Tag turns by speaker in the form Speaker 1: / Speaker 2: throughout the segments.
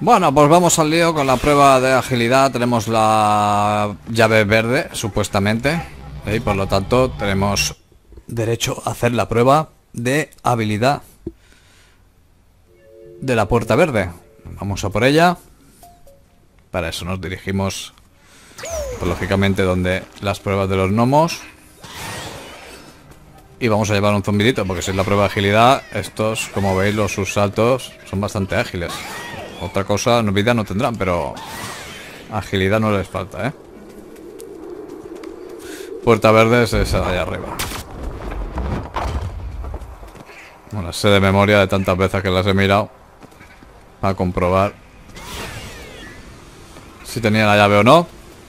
Speaker 1: Bueno, pues vamos al lío con la prueba de agilidad. Tenemos la llave verde, supuestamente. Y por lo tanto tenemos derecho a hacer la prueba de habilidad de la puerta verde. Vamos a por ella. Para eso nos dirigimos, pues, lógicamente, donde las pruebas de los gnomos. Y vamos a llevar un zombidito, porque si es la prueba de agilidad, estos, como veis, sus saltos son bastante ágiles. Otra cosa, vida no tendrán, pero agilidad no les falta, ¿eh? Puerta verde es esa de allá arriba. Bueno, sé de memoria de tantas veces que las he mirado para comprobar si tenía la llave o no.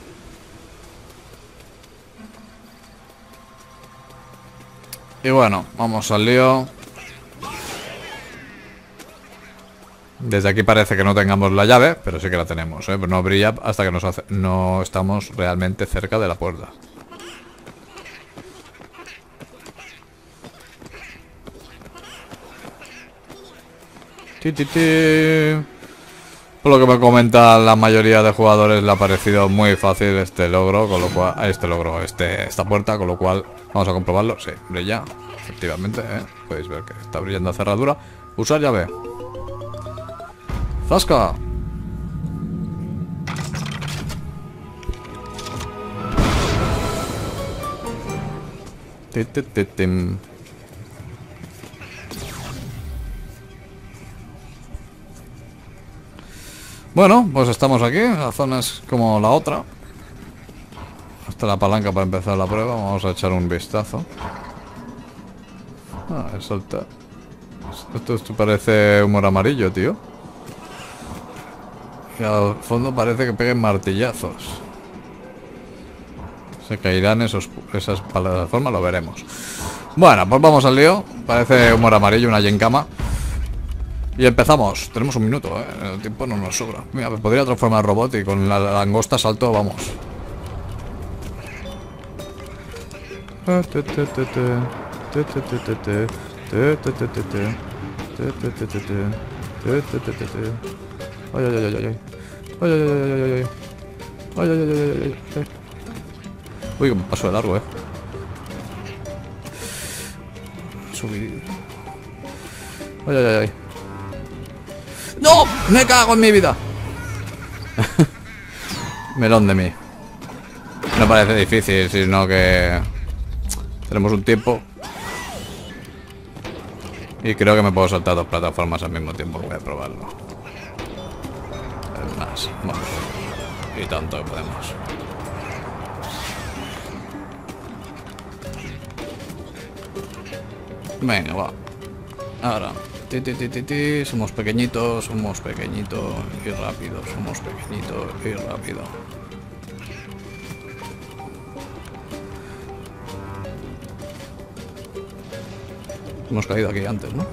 Speaker 1: Y bueno, vamos al lío. Desde aquí parece que no tengamos la llave, pero sí que la tenemos, ¿eh? Pero no brilla hasta que no estamos realmente cerca de la puerta. Por lo que me comentan la mayoría de jugadores, le ha parecido muy fácil este logro, con lo cual esta puerta, con lo cual vamos a comprobarlo. Sí, brilla, efectivamente, ¿eh? Podéis ver que está brillando la cerradura. Usar llave. ¡Zasca! Bueno, pues estamos aquí. La zona es como la otra. Hasta la palanca para empezar la prueba. Vamos a echar un vistazo. Ah, es saltar. Esto parece humor amarillo, tío. Y al fondo parece que peguen martillazos. Se caerán esas plataformas, lo veremos. Bueno, pues vamos al lío. Parece humor amarillo, una yencama. Y empezamos. Tenemos un minuto, ¿eh? El tiempo no nos sobra. Mira, me podría transformar robot y con la langosta salto, vamos. Ay, ay, ay, ay, ay. Ay, ay, ay, ay, ay, ay. Ay, ay, ay, ay, ay. Uy, que me paso de largo, Subir. Ay, ay, ay, ay. ¡No! ¡Me cago en mi vida! Melón de mí. No parece difícil, sino que tenemos un tiempo. Y creo que me puedo saltar dos plataformas al mismo tiempo. Voy a probarlo. Es más, vamos. Y tanto que podemos. Venga, va. Ahora. Somos pequeñitos y rápidos. Somos pequeñitos y rápido. Hemos caído aquí antes, ¿no?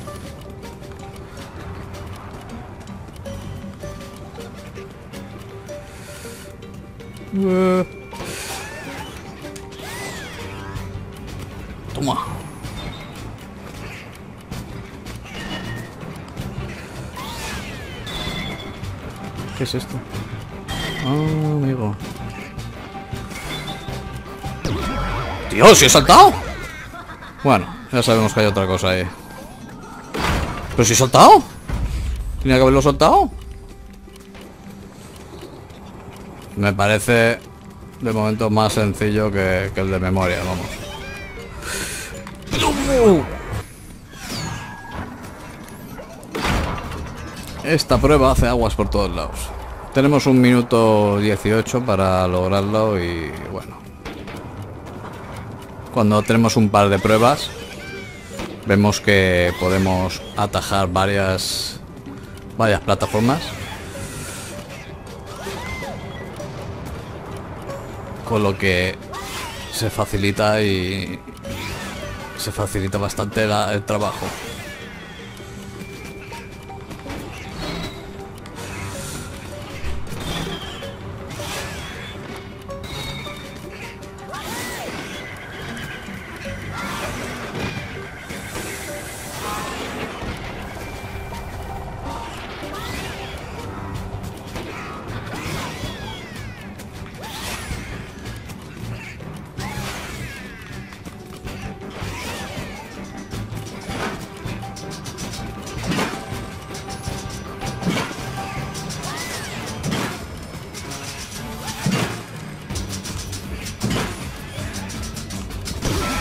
Speaker 1: Toma. ¿Qué es esto? Ah, amigo. ¡Tío, si he saltado! Bueno, ya sabemos que hay otra cosa ahí. ¿Pero si he saltado? ¿Tenía que haberlo soltado? Me parece de momento más sencillo que el de memoria, vamos. Esta prueba hace aguas por todos lados. Tenemos 1 minuto 18 para lograrlo y bueno. Cuando tenemos un par de pruebas, vemos que podemos atajar varias plataformas. Con lo que se facilita bastante el trabajo.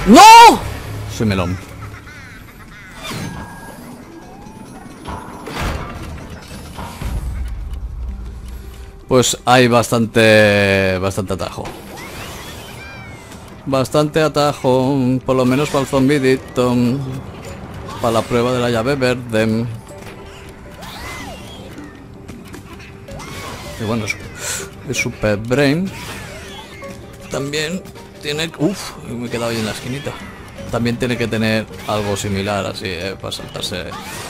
Speaker 1: ¡No! Soy melón. Pues hay bastante atajo. Bastante atajo, por lo menos para el zombidito. Para la prueba de la llave verde. Y bueno, el Super Brain también tiene... Uf, me he quedado ahí en la esquinita. También tiene que tener algo similar así, para saltarse.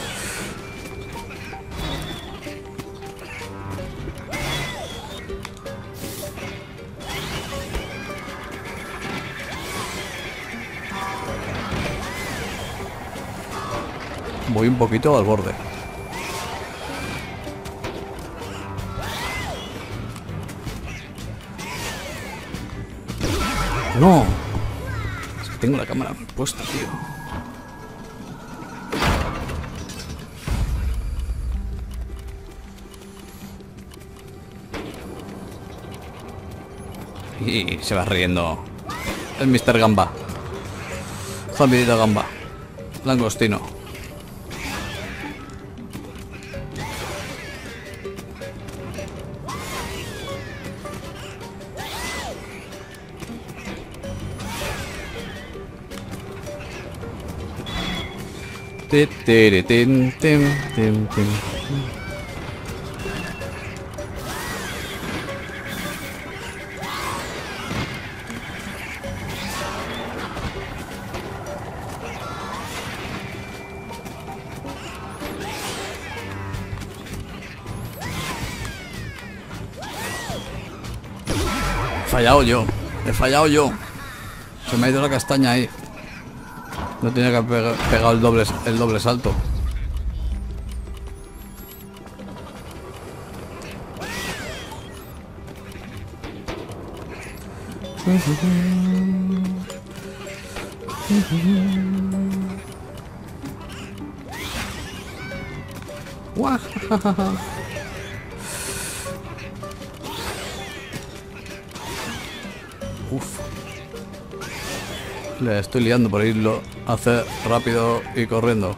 Speaker 1: Voy un poquito al borde. No. Es que tengo la cámara puesta, tío. Y se va riendo. El Mr. Gamba. Zombidito Gamba. Langostino. He fallado yo. Se me ha ido la castaña ahí. No tenía que haber pegado el doble salto. Uf. Le estoy liando por irlo a hacer rápido y corriendo.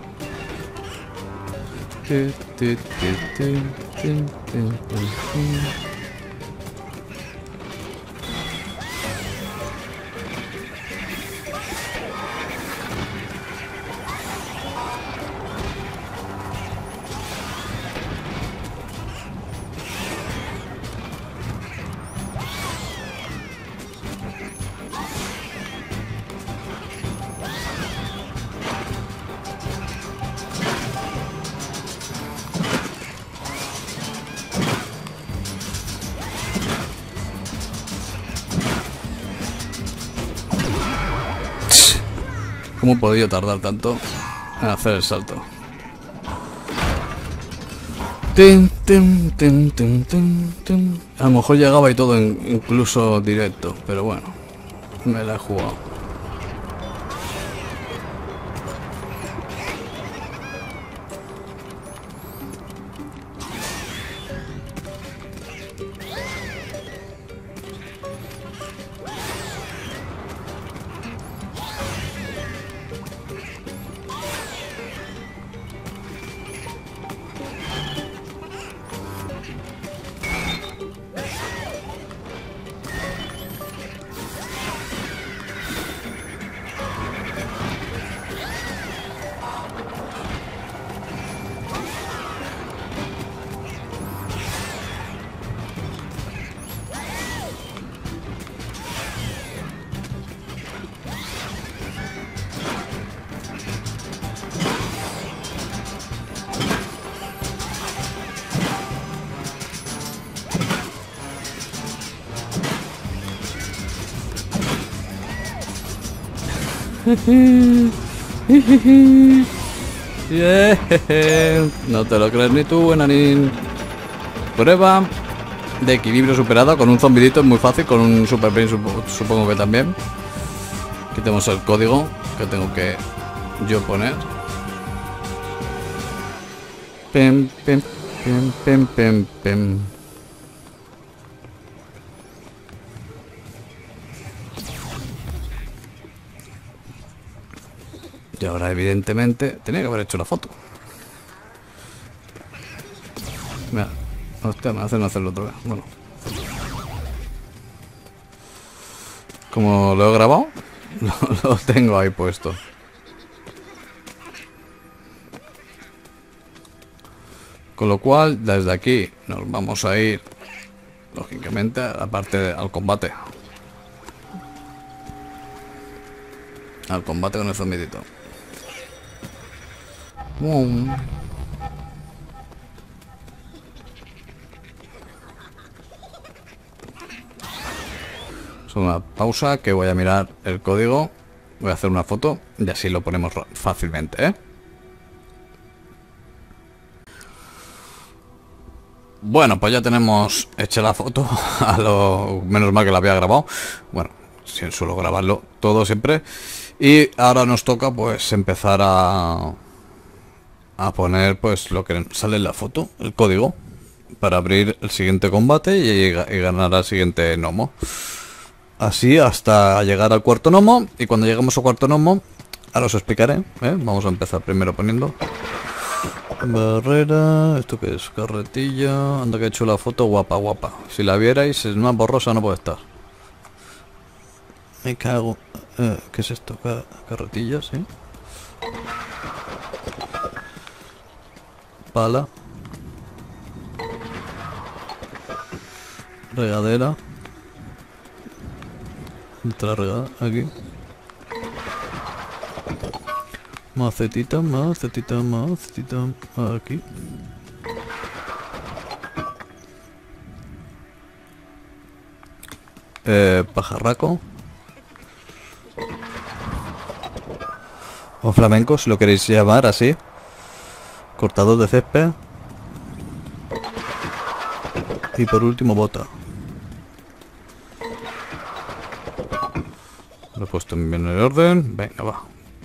Speaker 1: ¿Cómo he podido tardar tanto en hacer el salto? A lo mejor llegaba y todo incluso directo, pero bueno, me la he jugado. Yeah. No te lo crees ni tú, enanín. Prueba de equilibrio superada con un zombidito, es muy fácil. Con un Super Brain supongo que también. Quitemos el código que tengo que yo poner. Pem, pem, pem, pem, pem, pem. Y ahora evidentemente tenía que haber hecho la foto. Mira, hostia, me hacen hacerlo otra vez. Bueno. Como lo he grabado, lo tengo ahí puesto. Con lo cual, desde aquí nos vamos a ir, lógicamente, a la parte al combate. Al combate con el zombidito. Es una pausa que voy a mirar el código. Voy a hacer una foto y así lo ponemos fácilmente, ¿eh? Bueno, pues ya tenemos hecha la foto. A lo menos mal que la había grabado. Bueno, si suelo grabarlo todo siempre. Y ahora nos toca pues empezar a poner pues lo que sale en la foto, el código, para abrir el siguiente combate y ganar al siguiente gnomo. Así hasta llegar al cuarto gnomo. Y cuando lleguemos al cuarto gnomo, ahora os explicaré, ¿eh? Vamos a empezar primero poniendo barrera. ¿Esto qué es? Carretilla. Anda que he hecho la foto guapa, guapa. Si la vierais, es más borrosa no puede estar. Me cago. ¿Qué es esto? Carretilla, sí. Pala. Regadera. Otra regada, aquí. Macetita, macetita, macetita. Aquí. Pajarraco. O flamenco, si lo queréis llamar así. Cortador de césped. Y por último, bota. Lo he puesto bien en el orden. Venga, va.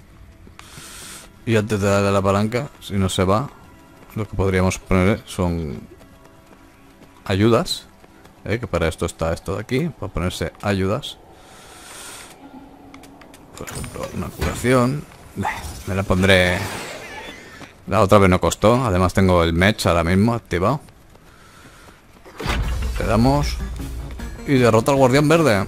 Speaker 1: Y antes de darle a la palanca, si no se va, lo que podríamos poner son ayudas. Que para esto está esto de aquí. Para ponerse ayudas. Por ejemplo, una curación. Me la pondré. La otra vez no costó. Además tengo el match ahora mismo activado. Le damos. Y derrota al guardián verde.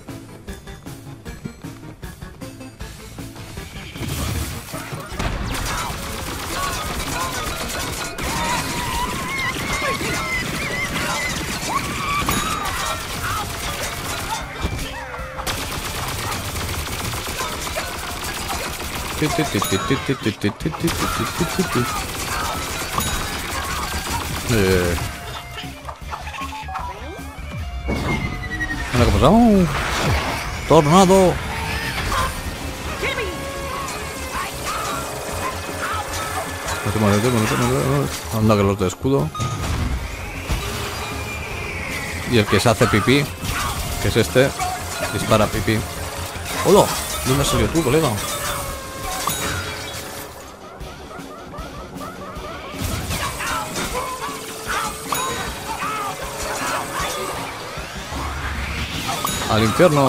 Speaker 1: ¿Qué ha pasado? ¡Tornado! Anda que los de escudo. Y el que se hace pipí, que es este, dispara pipí. ¡Hola! ¿Dónde has salido tú, colega? ¡Al infierno!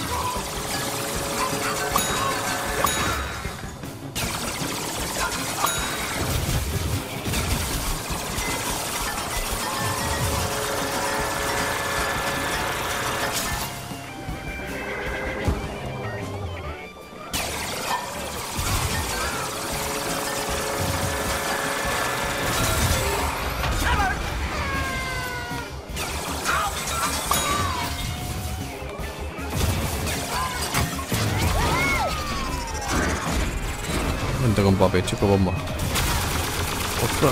Speaker 1: Vente con papi, chico bomba. ¡Ostras!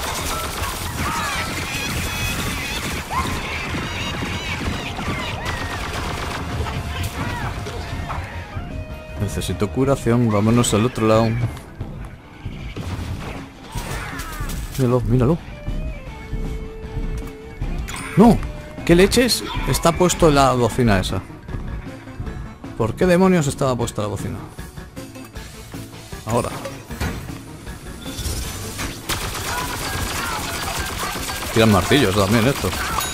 Speaker 1: Necesito curación, vámonos al otro lado. Míralo, míralo. ¡No! ¿Qué leches? Está puesto en la bocina esa. ¿Por qué demonios estaba puesta la bocina? Ahora. Tiran martillos también esto.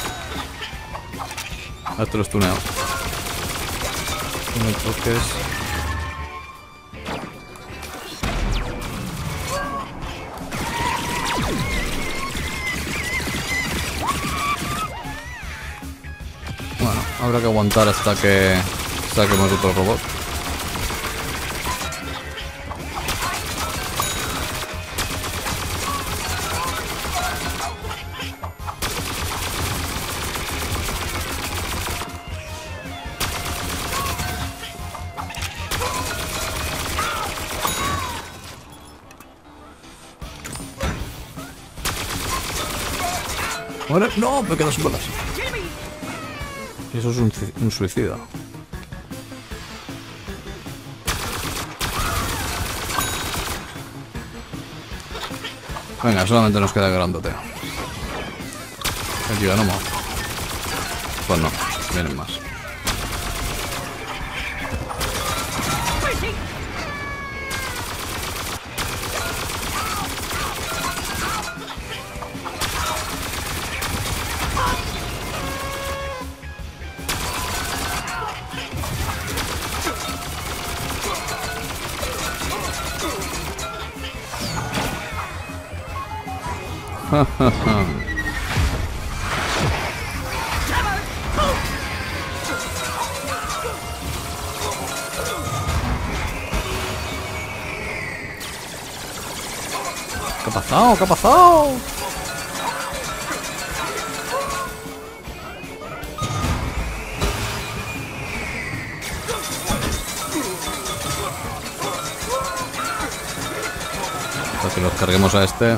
Speaker 1: Esto lo estuneo. No me toques. Habrá que aguantar hasta que saquemos otro robot. Bueno, no, me quedo sin balas. Eso es un suicida. Venga, solamente nos queda el grandote. El giganomo. Pues no, vienen más. ¿Qué ha pasado? ¿Qué ha pasado? Para que nos carguemos a este.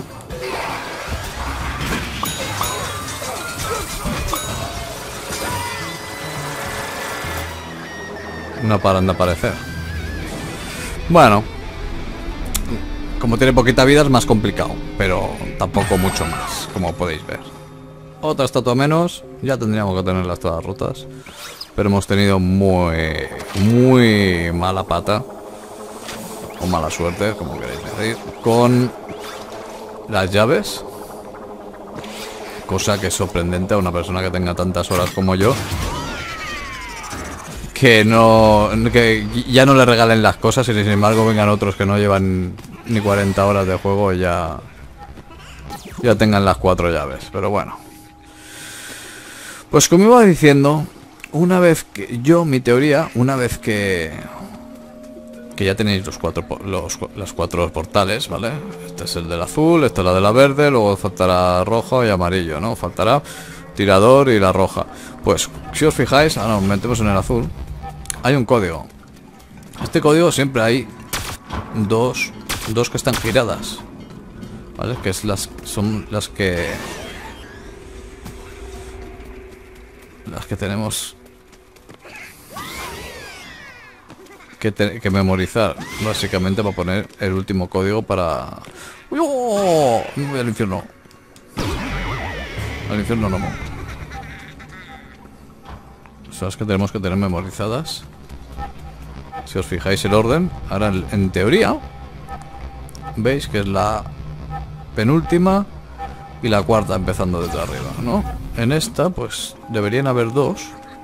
Speaker 1: No paran de aparecer. Bueno, como tiene poquita vida es más complicado, pero tampoco mucho más, como podéis ver. Otra estatua menos. Ya tendríamos que tenerlas todas rotas, pero hemos tenido muy mala pata, o mala suerte, como queréis decir, con las llaves. Cosa que es sorprendente a una persona que tenga tantas horas como yo, que ya no le regalen las cosas, y sin embargo vengan otros que no llevan ni 40 horas de juego y ya tengan las 4 llaves. Pero bueno, pues como iba diciendo, una vez que mi teoría, una vez que ya tenéis los 4 portales, ¿vale? Este es el del azul, esta es la de la verde, luego faltará rojo y amarillo, ¿no? Faltará tirador y la roja. Pues si os fijáis, ahora nos metemos en el azul. Hay un código. Este código siempre hay dos que están giradas, ¿vale? Que son las que tenemos que memorizar, básicamente, para poner el último código para... ¡Oh! Me voy al infierno. Al infierno no. Son las que tenemos que tener memorizadas. Si os fijáis el orden, ahora en teoría veis que es la penúltima y la cuarta empezando desde arriba, ¿no? En esta pues deberían haber 2,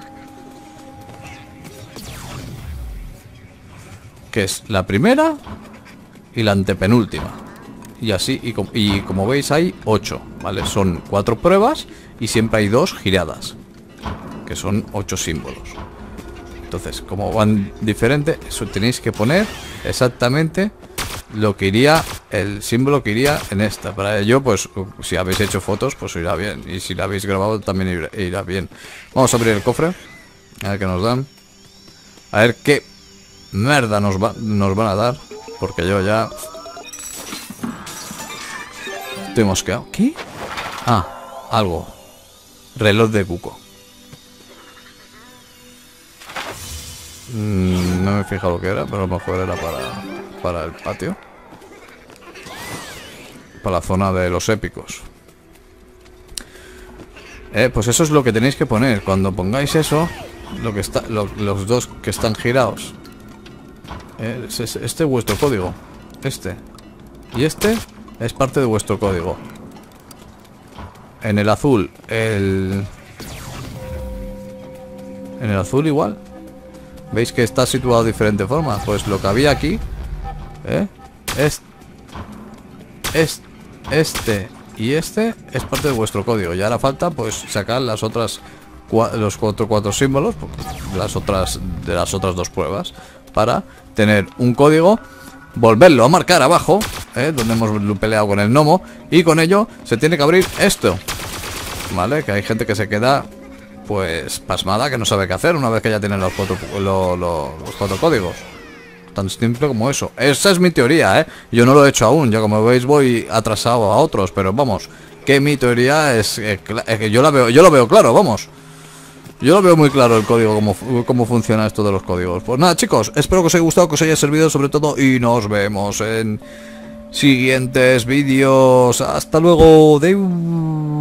Speaker 1: que es la primera y la antepenúltima, y así, y como veis hay 8, ¿vale? Son 4 pruebas y siempre hay 2 giradas, que son 8 símbolos. Entonces, como van diferente, eso tenéis que poner exactamente lo que iría, el símbolo que iría en esta. Para ello, pues, si habéis hecho fotos, pues irá bien. Y si la habéis grabado, también irá bien. Vamos a abrir el cofre. A ver qué nos dan. A ver qué merda nos van a dar. Porque yo ya estoy mosqueado. ¿Qué? Ah, algo. Reloj de cuco. No me he fijado lo que era, pero a lo mejor era para el patio. Para la zona de los épicos. Pues eso es lo que tenéis que poner. Cuando pongáis eso, los 2 que están girados. Este es vuestro código. Este. Y este es parte de vuestro código. En el azul, en el azul igual. ¿Veis que está situado de diferente forma? Pues lo que había aquí, este y este es parte de vuestro código. Y ahora falta pues sacar las otras los cuatro símbolos de las otras dos pruebas para tener un código, volverlo a marcar abajo, donde hemos peleado con el gnomo, y con ello se tiene que abrir esto, ¿vale? Que hay gente que se queda pues pasmada, que no sabe qué hacer una vez que ya tienen los cuatro códigos. Tan simple como eso. Esa es mi teoría, yo no lo he hecho aún, ya como veis voy atrasado a otros, pero vamos, que mi teoría es que yo lo veo claro, vamos. Yo lo veo muy claro el código, cómo funciona esto de los códigos. Pues nada, chicos, espero que os haya gustado, que os haya servido sobre todo, y nos vemos en siguientes vídeos. Hasta luego. Deu.